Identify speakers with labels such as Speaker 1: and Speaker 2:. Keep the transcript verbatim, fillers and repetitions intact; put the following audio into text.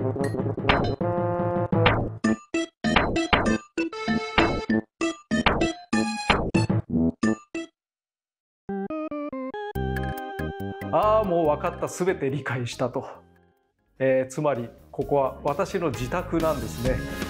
Speaker 1: ああ、もう分かった、すべて理解したと。えー、つまりここは私の自宅なんですね。